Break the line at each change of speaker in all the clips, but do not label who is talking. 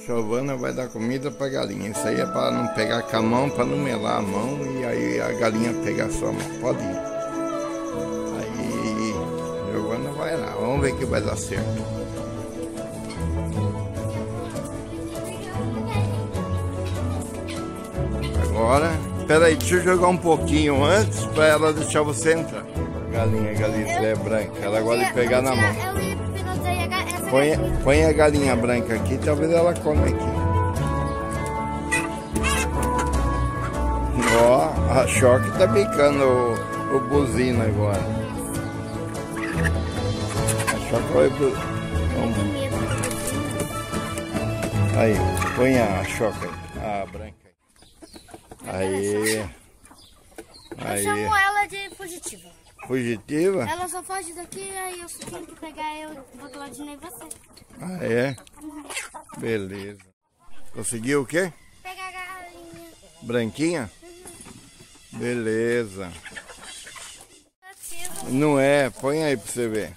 Giovana vai dar comida pra galinha. Isso aí é para não pegar com a mão, para não melar a mão e aí a galinha pegar sua mão. Pode ir. Aí Giovana vai lá. Vamos ver que vai dar certo. Agora, peraí, deixa eu jogar um pouquinho antes para ela deixar você entrar. Galinha Galizé branca, ela gosta de pegar na mão. Põe a galinha branca aqui, talvez ela come aqui. Ó, a Choque tá picando o buzino agora. A Choque vai pro... Aí, põe a Choque aí, a branca. Aí.
Eu chamo ela de fugitiva.
Fugitiva?
Ela só foge daqui, aí eu tenho que pegar eu do outro ladinho e você.
Ah, é? Beleza. Conseguiu o quê?
Pegar a galinha.
Branquinha? Beleza. Não é, põe aí pra você ver.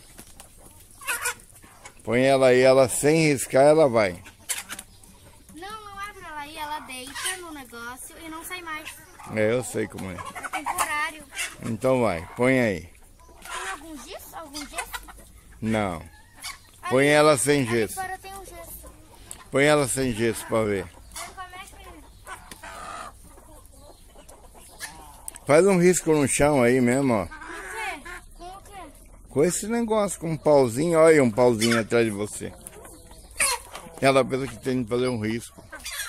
Põe ela aí, ela sem riscar, ela vai.
Não é pra ela aí, ela deita no negócio e não sai mais.
É, eu sei como é.
É temporário.
Então vai, põe aí.
Tem algum gesso? Algum gesso?
Não. Põe ela sem
Ali
gesso.
fora tem um gesso.
Põe ela sem gesso pra ver.
Como é que...
Faz um risco no chão aí mesmo, ó.
Com o quê?
Com esse negócio, com um pauzinho. Olha aí um pauzinho atrás de você. Ela pensa que tem que fazer um risco.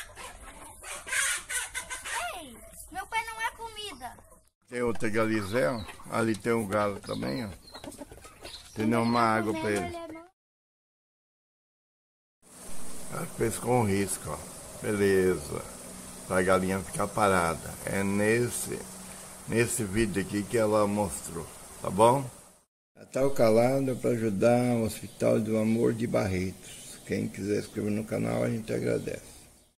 Ei, meu pé não é comida.
Tem outra Galizé, ó. Ali tem um galo também, ó. Tem uma água pra ele. Ela fez com risco, ó. Beleza. Pra galinha ficar parada. É nesse vídeo aqui que ela mostrou, tá bom? Natal Calado para ajudar o Hospital do Amor de Barretos. Quem quiser inscrever no canal, a gente agradece.